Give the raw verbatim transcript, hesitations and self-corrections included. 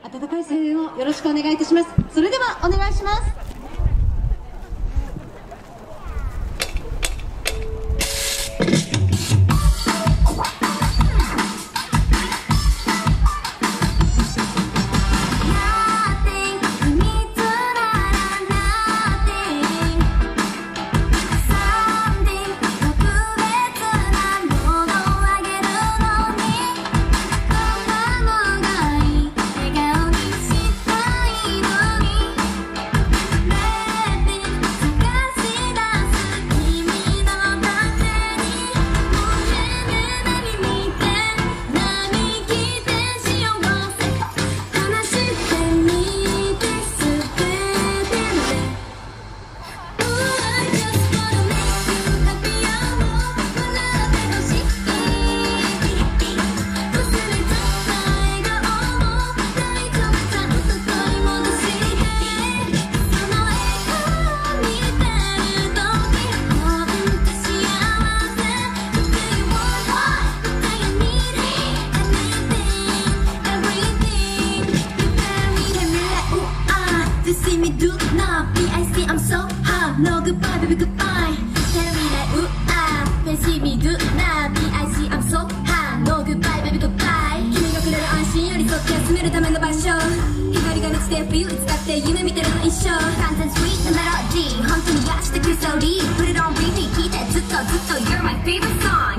温かい声援をよろしくお願いいたします。それではお願いします。 See me do not B I C I'm so hot No goodbye baby goodbye Tell me that ooh ah Then see me do not B I C I'm so hot No goodbye baby goodbye 君がくれる安心寄り添って休めるための場所光が満ちて feel いつだって夢見てるの一生完全 sweet なメロディー本当に癒してくれそうり Put it on repeat 聞いてずっとずっと You're my favorite song